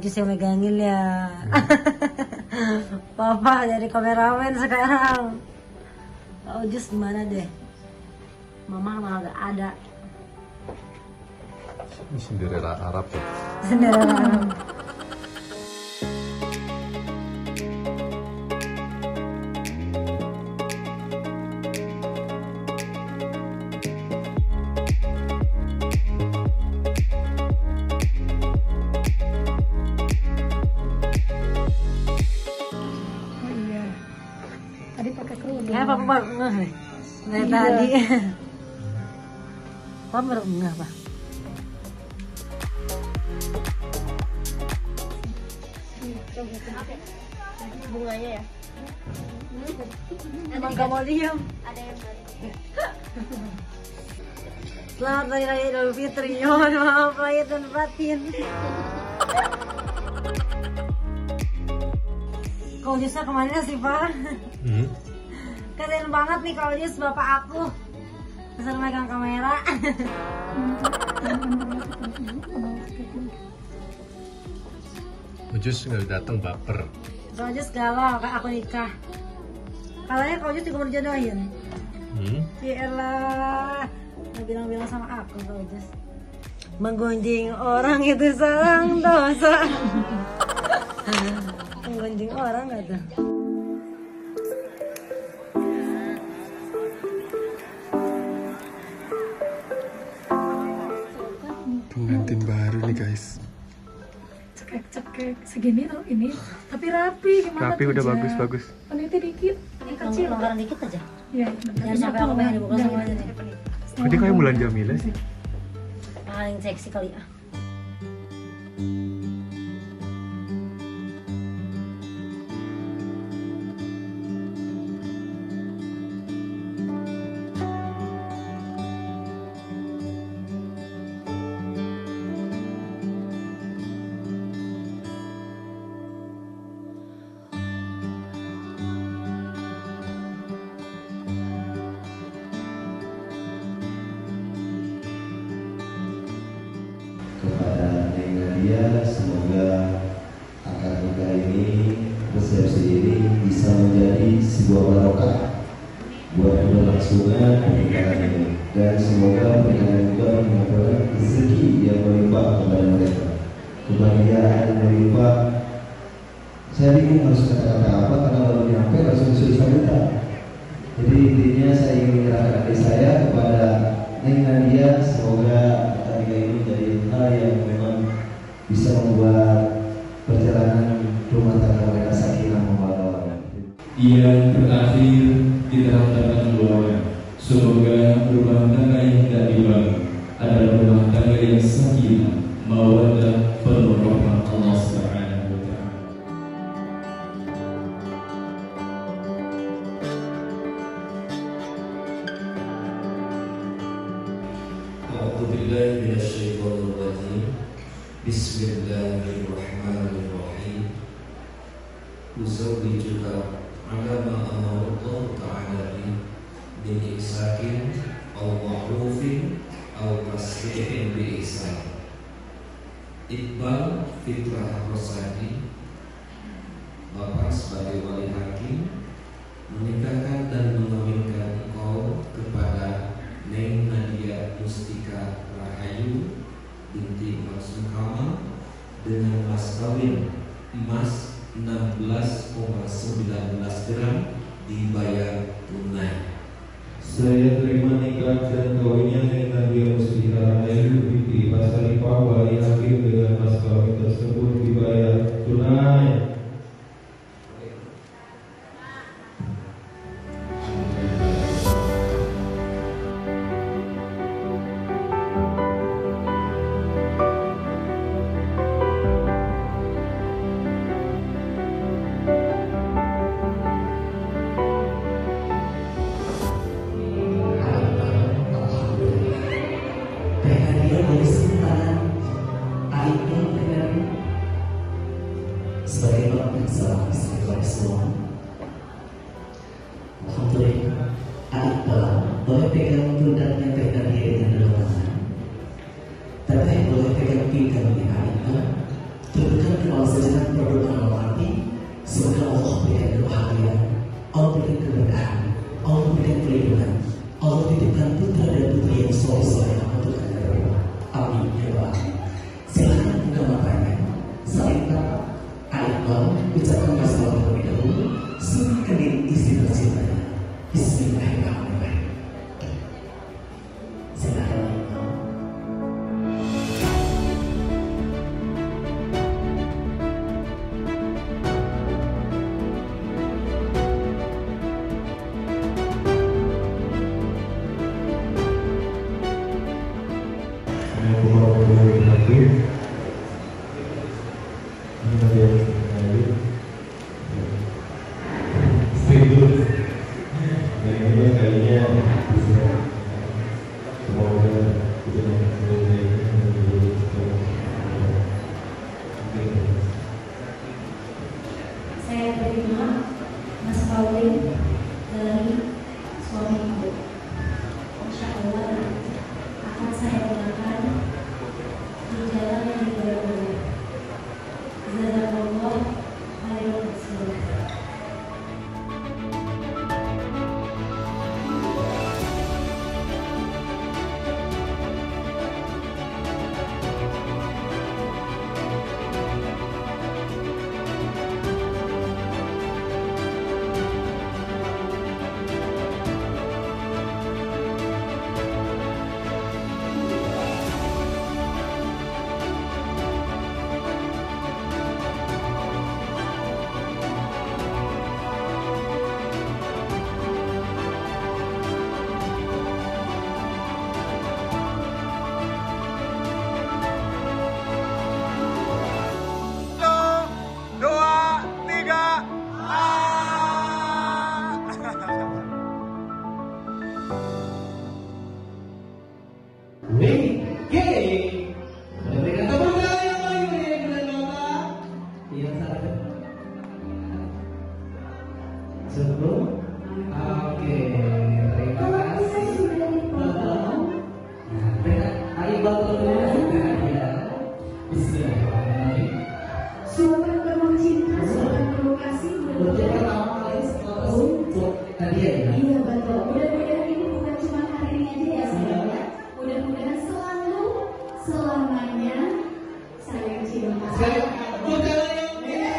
Ujus yang megangin ya. Papa jadi kameramen sekarang. Pak Ujus gimana deh? Mama malah gak ada. Ini Cinderella Arab ya. Cinderella Arab. Tadi pakai kerudung. Ya papa baru ngeh nih. Dari tadi. Papa baru ngeh pak. Bunganya ya? Emang gak mau diem. Ada yang baru. Selamat Hari Raya Idul Fitri. Mohon maaf lahir dan batin. Kau Ujusnya kemana sih pak? Keren banget nih Kak Ujus, bapak aku bisa megang kamera. Ujus nggak datang baper. Kak Ujus galau, Kak aku nikah. Katanya Kak Ujus juga mau dijodohin. Yaelah, nggak bilang-bilang sama aku Kak Ujus. Menggunjing orang itu sarang dosa. Menggunjing orang nggak tuh? Pengantin baru nih guys. Cekek segini loh ini, tapi rapi gimana? Rapi tuh, udah Ja? bagus. Peniti dikit. Ini kecil, longgaran dikit aja. Iya. Jangan sampai aku pengen dibuka semuanya nih. Tadi kayak bulan Jamila sih. Paling seksi kali ah. Kepada Neng Nadia, semoga akad nikah ini, resepsi ini bisa menjadi sebuah barokah buat keberlangsungan pernikahan ini, dan semoga pernikahan juga menghasilkan rezeki yang melimpah kepada mereka, kebahagiaan yang melimpah. Saya bingung harus kata-kata apa karena baru nyampe langsung disuruh sambutan. Jadi intinya saya ingin menyerahkan adik saya kepada Neng Nadia, semoga akad nikah ini jadi hal yang memang bisa membuat perjalanan rumah tangga mereka sakinah mawaddah. Yang berakhir di dalam tangan keluarga. Semoga rumah tangga yang tidak dibangun adalah rumah tangga yang sakinah mawaddah penuh rahmat Allah Subhanahu wa taala. A'udzu billahi minasyaitonir rajim. Bismillahirrahmanirrahim. Uzawwijuka ala ma amara Allah ta'ala bi ihsanin aw ma'rufin aw tasrihin bi ihsan. Iqbal Fitrah Rosadi, Bapak sebagai wali hakim, menikahkan dan mengawinkan engkau kepada Neng Nadia Mustika Rahayu binti Maksum Kamal dengan mas kawin emas 16,19 gram dibayar tunai. Saya terima nikah dan kawinnya Neng Nadia Mustika Rahayu binti Pasaripah wali hakim dengan mas kawin tersebut dibayar tunai. Sebagai orang yang salah istri kepada suami, alhamdulillah, adik dalam boleh pegang pundaknya pegang dia dengan dua tangan, tapi boleh pegang pinggangnya adik dalam Terdekat kepala sejenak berdoa dalam hati, semoga Allah berikan kebahagiaan, Allah berikan keberkahan, Allah berikan pelindungan, Allah titipkan putra dan putri yang soleh-soleh untuk kalian berdua. Amin ya Allah. Silakan buka matanya. Saat itu, Iqbal ucapkan basmalah terlebih dahulu, sucikan diri istri tercintanya. Bismillahirrahmanirrahim. Silakan Iqbal. Assalamualaikum warahmatullahi wabarakatuh. Ini tadi yang saya setuju. Dan ini kalinya bisa semoga bisa Saya terima Mas Pauline dari suami ibu. Insya Allah akan saya gunakan di jalan yang diberkati. Jazakallah khairan katsiran. Berikan tepuk tangan yang paling meriah kepada Bapak. Yang satu. Cukup. Oke, terima kasih. Ayo Bapak ya. Bismillahirrahmanirrahim. Silakan berbagi cinta, silakan berlokasi, Berjalan lama kali setelah untuk hadiah ya. Iya betul. Mudah-mudahan ini bukan cuma hari ini aja ya sayang. Mudah-mudahan selalu selamanya saling cinta. Sekarang berjalan yang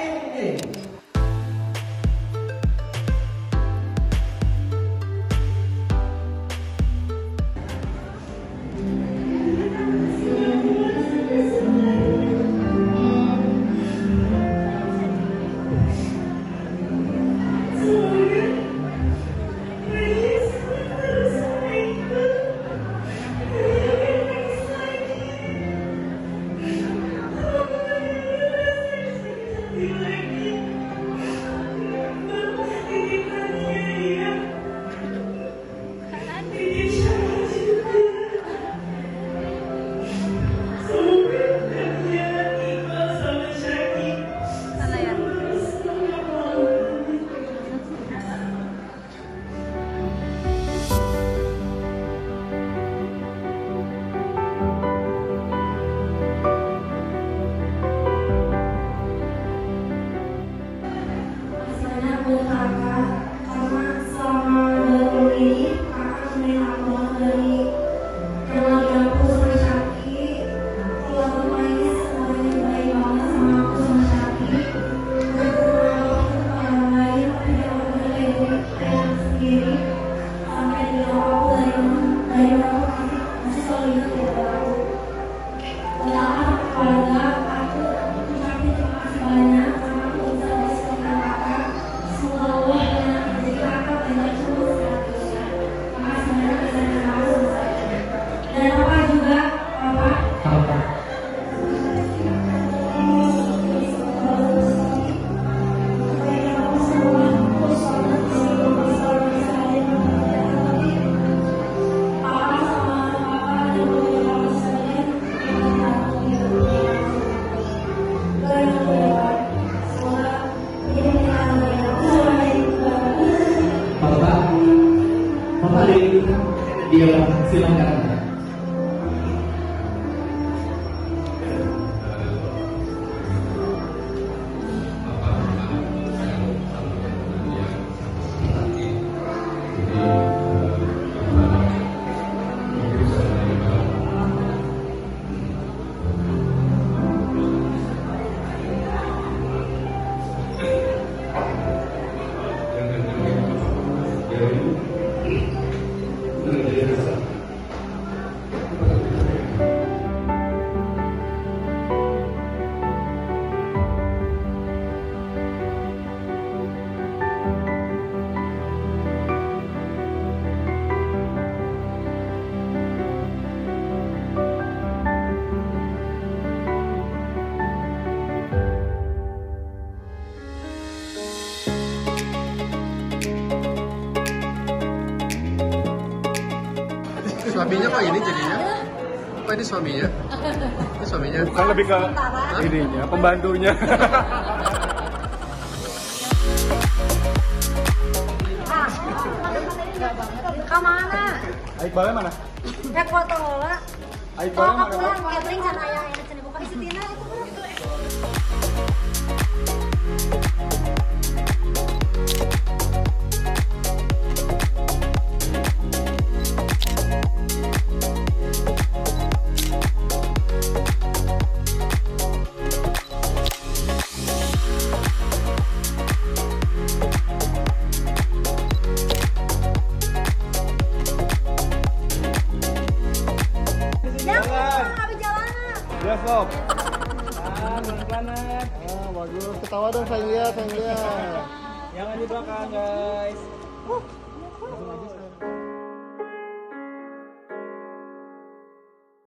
Dia silakan. terbiasa. Suaminya kok ini jadinya? Apa ini suaminya? Ini suaminya? Bukan, lebih ke ininya, pembantunya. Kemana? Iqbalnya mana? Ya foto lah. Iqbalnya mana? Pulang catering sana ayah enak cina bukan si Tina itu bro. Ya sob. Pelan-pelanan. Bagus. Ketawa dong, sayang lihat. Jangan di belakang guys.